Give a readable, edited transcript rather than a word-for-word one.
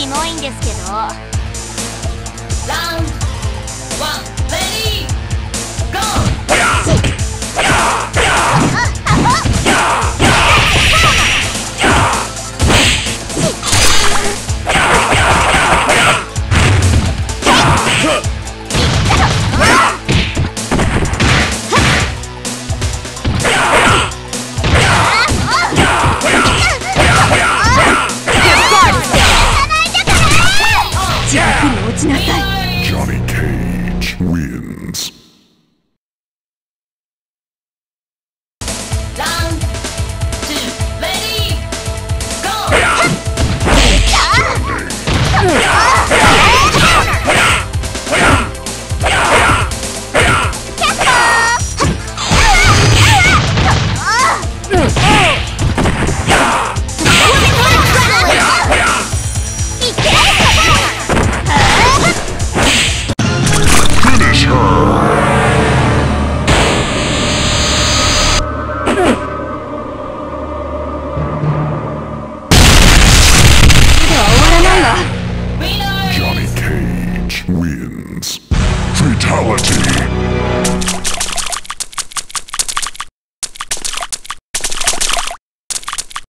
モいんですけど。ラウンドワン、レディーゴー。 Johnny Cage wins. Round 2, ready, go! Finish her. Johnny Cage wins. Fatality.